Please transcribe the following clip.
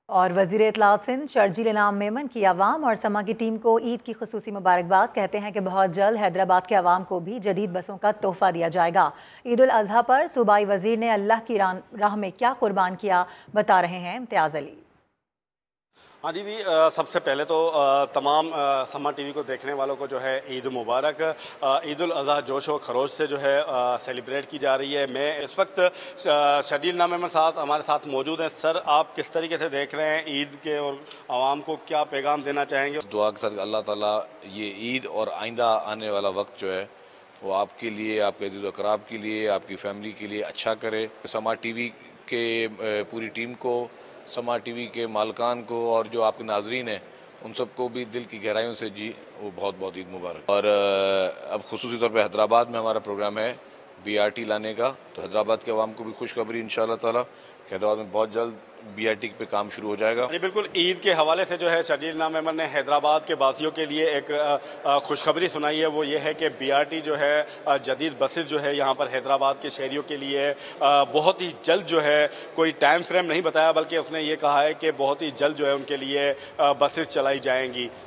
और वज़ीर इत्तलात सिंध शर्जील इनाम मेमन की अवाम और समा की टीम को ईद की खुसूसी मुबारकबाद। कहते हैं कि बहुत जल्द हैदराबाद के अवाम को भी जदीद बसों का तोहफा दिया जाएगा। ईद उल अजहा पर सूबाई वज़ीर ने अल्लाह की राह में क्या कुर्बान किया, बता रहे हैं इम्तियाज़ अली। हाँ जी भी सबसे पहले तो तमाम समा टीवी को देखने वालों को जो है ईद मुबारक। ईद उल अज़हा जोश व खरोश से जो है सेलिब्रेट की जा रही है। मैं इस वक्त शर्जील इनाम मेमन साथ हमारे साथ मौजूद हैं। सर, आप किस तरीके से देख रहे हैं ईद के और आवाम को क्या पैगाम देना चाहेंगे? दुआ कर अल्लाह ताला ये ईद और आइंदा आने वाला वक्त जो है वो आपके लिए, आपके अज़ीज़ व अक़राब के लिए, आपकी फैमिली के लिए अच्छा करे। समा टीवी के पूरी टीम को, समा टीवी के मालकान को और जो आपके नाजरीन हैं उन सबको भी दिल की गहराइयों से जी वो बहुत बहुत ईद मुबारक। और अब खुसूसी तौर पे हैदराबाद में हमारा प्रोग्राम है BRT लाने का, तो हैदराबाद के अवाम को भी खुशखबरी इंशाअल्लाह ताला कि हैदराबाद में बहुत जल्द BRT पे काम शुरू हो जाएगा। जी बिल्कुल, ईद के हवाले से जो है शर्जील इनाम मेमन ने हैदराबाद के वासियों के लिए एक खुशखबरी सुनाई है। वो ये है कि BRT जो है जदीद बसेस जो है यहाँ पर हैदराबाद के शहरियों के लिए बहुत ही जल्द जो है, कोई टाइम फ्रेम नहीं बताया बल्कि उसने ये कहा है कि बहुत ही जल्द जो है उनके लिए बसेस चलाई जाएंगी।